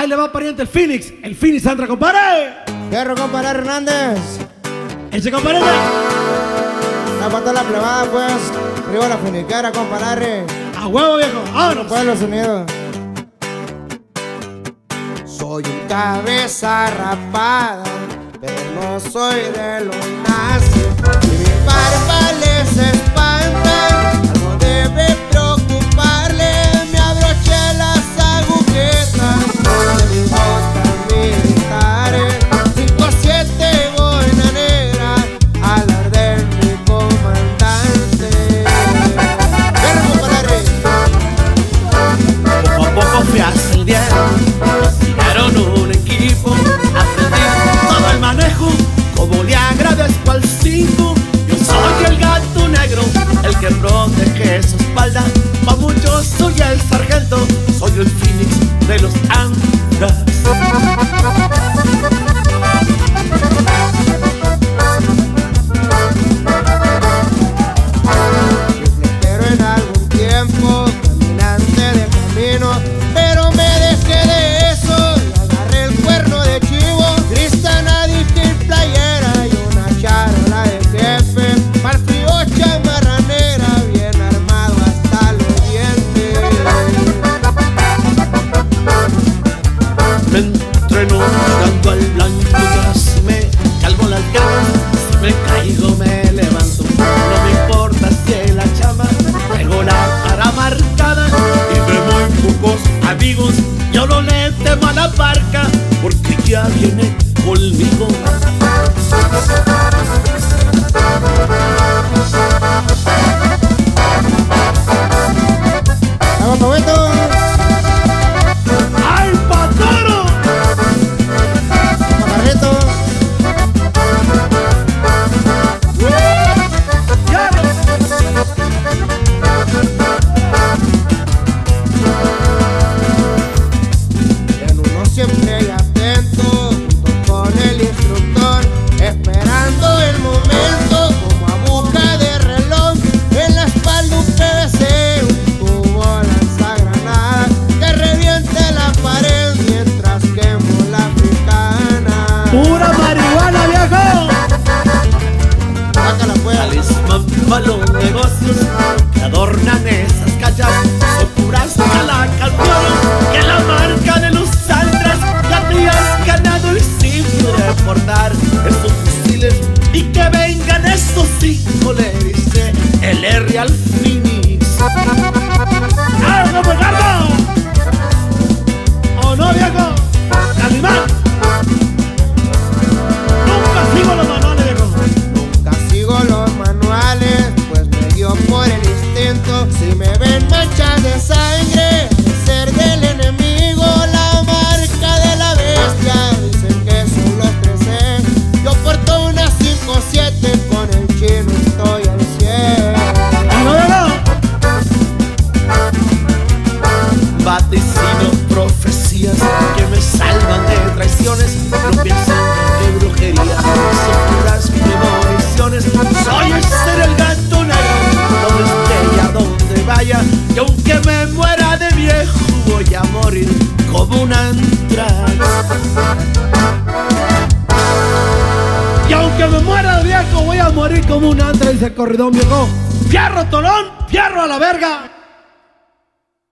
Ahí le va pariente el Phoenix. El Phoenix entra, compadre. Fierro, compadre Hernández. Ese compadre. La pata la plebada, pues. Arriba la finiquera, compadre. A huevo, viejo. Vámonos. Pueblos Unidos. Soy un cabeza rapada, pero no soy de los nazis. Y mi barba les espanta, algo debe preocuparle. Me abroché las agujetas de mis botas militares. 5-7 boina negra, al arder mi comandante. Pero compadre, poco a poco fui ascendiendo. Un equipo, aprendí todo el manejo, como le agradezco al 5. Yo soy el gato negro, el que protege su espalda. Pa' muchos soy el sargento, soy el Phoenix de los Andes. Pero en algún tiempo, caminante de camino, pero me dejé de eso. Jugando al blanco, ya si me calvo las ganas, si me caigo me levanto. No me importa si es la chama, tengo la cara marcada y de muy pocos amigos. Yo no le temo a la barca porque ya viene conmigo. ¡Vamos, Pabuito! Siempre atento, junto con el instructor, esperando el momento, como a boca de reloj. En la espalda un PVC, un tubo lanzagranada, que reviente la pared mientras quemo la africana. ¡Pura marihuana, viejo! Sácala pues. Talismán para los negocios que adornan esas calles, son puras calacalpiones que la marca de los has ganado el sitio de portar esos fusiles y que vengan esos 5, le dice el R al Phoenix. ¡Algo, Ricardo! ¿O no, viejo? ¡Animal! Nunca sigo los manuales, viejo. Nunca sigo los manuales, pues me dio por el instinto. Si me ven manchas de sangre, de ser del enemigo, la marca de la bestia, dicen que son los 13. Yo porto una 5-7, con el chino estoy al 100. Vaticino profecías que me salvan de traiciones. No piensan de brujería, son puras premoniciones. Soy el ser el gato negro, donde esté y a donde vaya. Y aunque me muera de viejo, voy a morir como un antrax. Y aunque me muera de viejo, voy a morir como un antra, dice el corridón, viejo. ¡Fierro, Tolón! ¡Fierro a la verga!